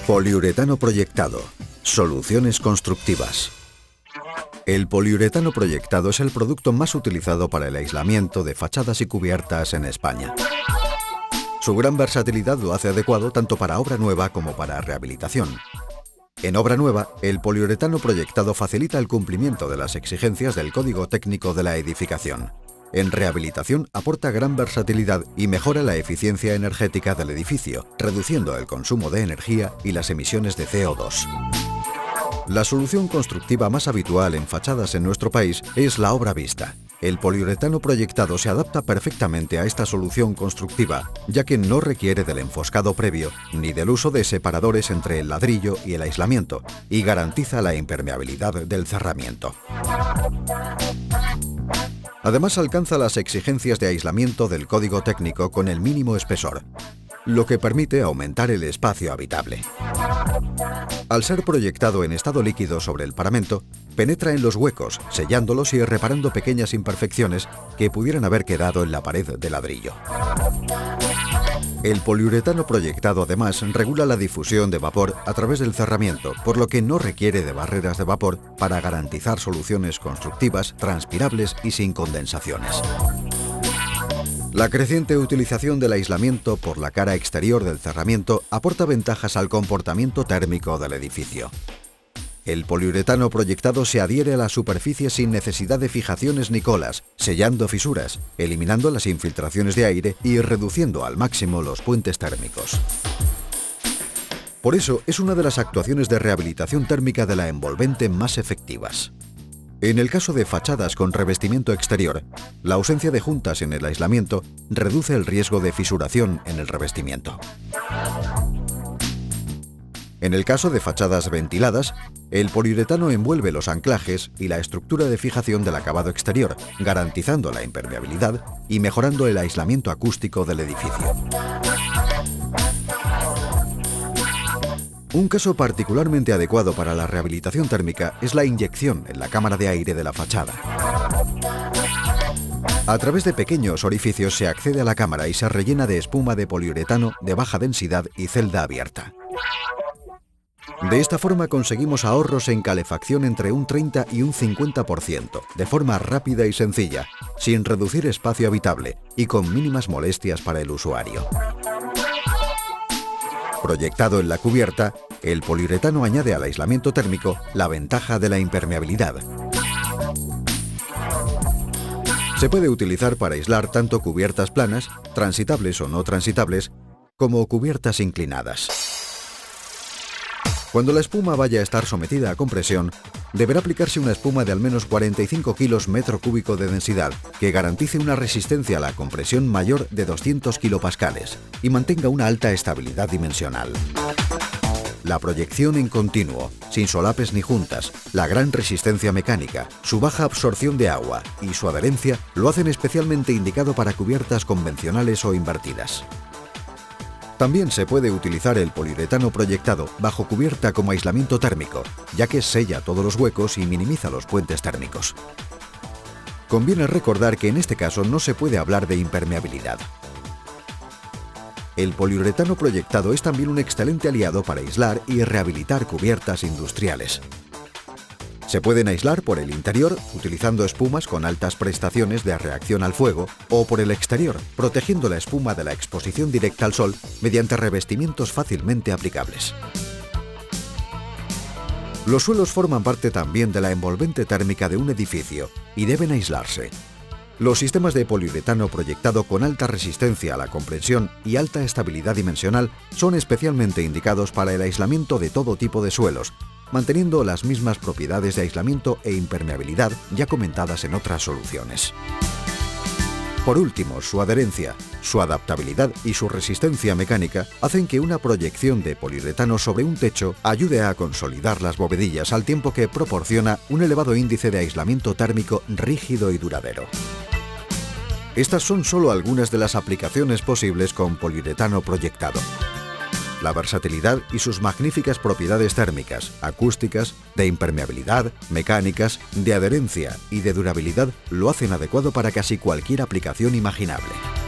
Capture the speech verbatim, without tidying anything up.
Poliuretano proyectado. Soluciones constructivas. El poliuretano proyectado es el producto más utilizado para el aislamiento de fachadas y cubiertas en España. Su gran versatilidad lo hace adecuado tanto para obra nueva como para rehabilitación. En obra nueva, el poliuretano proyectado facilita el cumplimiento de las exigencias del Código Técnico de la Edificación. En rehabilitación aporta gran versatilidad y mejora la eficiencia energética del edificio, reduciendo el consumo de energía y las emisiones de C O dos. La solución constructiva más habitual en fachadas en nuestro país es la obra vista. El poliuretano proyectado se adapta perfectamente a esta solución constructiva, ya que no requiere del enfoscado previo ni del uso de separadores entre el ladrillo y el aislamiento, y garantiza la impermeabilidad del cerramiento. Además, alcanza las exigencias de aislamiento del Código Técnico con el mínimo espesor, lo que permite aumentar el espacio habitable. Al ser proyectado en estado líquido sobre el paramento, penetra en los huecos, sellándolos y reparando pequeñas imperfecciones que pudieran haber quedado en la pared de ladrillo. El poliuretano proyectado además regula la difusión de vapor a través del cerramiento, por lo que no requiere de barreras de vapor para garantizar soluciones constructivas, transpirables y sin condensaciones. La creciente utilización del aislamiento por la cara exterior del cerramiento aporta ventajas al comportamiento térmico del edificio. El poliuretano proyectado se adhiere a la superficie sin necesidad de fijaciones ni colas, sellando fisuras, eliminando las infiltraciones de aire y reduciendo al máximo los puentes térmicos. Por eso, es una de las actuaciones de rehabilitación térmica de la envolvente más efectivas. En el caso de fachadas con revestimiento exterior, la ausencia de juntas en el aislamiento reduce el riesgo de fisuración en el revestimiento. En el caso de fachadas ventiladas, el poliuretano envuelve los anclajes y la estructura de fijación del acabado exterior, garantizando la impermeabilidad y mejorando el aislamiento acústico del edificio. Un caso particularmente adecuado para la rehabilitación térmica es la inyección en la cámara de aire de la fachada. A través de pequeños orificios se accede a la cámara y se rellena de espuma de poliuretano de baja densidad y celda abierta. De esta forma conseguimos ahorros en calefacción entre un treinta y un cincuenta por ciento, de forma rápida y sencilla, sin reducir espacio habitable y con mínimas molestias para el usuario. Proyectado en la cubierta, el poliuretano añade al aislamiento térmico la ventaja de la impermeabilidad. Se puede utilizar para aislar tanto cubiertas planas, transitables o no transitables, como cubiertas inclinadas. Cuando la espuma vaya a estar sometida a compresión, deberá aplicarse una espuma de al menos cuarenta y cinco kilos metro cúbico de densidad, que garantice una resistencia a la compresión mayor de doscientos kilopascales y mantenga una alta estabilidad dimensional. La proyección en continuo, sin solapes ni juntas, la gran resistencia mecánica, su baja absorción de agua y su adherencia lo hacen especialmente indicado para cubiertas convencionales o invertidas. También se puede utilizar el poliuretano proyectado bajo cubierta como aislamiento térmico, ya que sella todos los huecos y minimiza los puentes térmicos. Conviene recordar que en este caso no se puede hablar de impermeabilidad. El poliuretano proyectado es también un excelente aliado para aislar y rehabilitar cubiertas industriales. Se pueden aislar por el interior, utilizando espumas con altas prestaciones de reacción al fuego, o por el exterior, protegiendo la espuma de la exposición directa al sol mediante revestimientos fácilmente aplicables. Los suelos forman parte también de la envolvente térmica de un edificio y deben aislarse. Los sistemas de poliuretano proyectado con alta resistencia a la compresión y alta estabilidad dimensional son especialmente indicados para el aislamiento de todo tipo de suelos, manteniendo las mismas propiedades de aislamiento e impermeabilidad ya comentadas en otras soluciones. Por último, su adherencia, su adaptabilidad y su resistencia mecánica hacen que una proyección de poliuretano sobre un techo ayude a consolidar las bovedillas al tiempo que proporciona un elevado índice de aislamiento térmico rígido y duradero. Estas son solo algunas de las aplicaciones posibles con poliuretano proyectado. La versatilidad y sus magníficas propiedades térmicas, acústicas, de impermeabilidad, mecánicas, de adherencia y de durabilidad lo hacen adecuado para casi cualquier aplicación imaginable.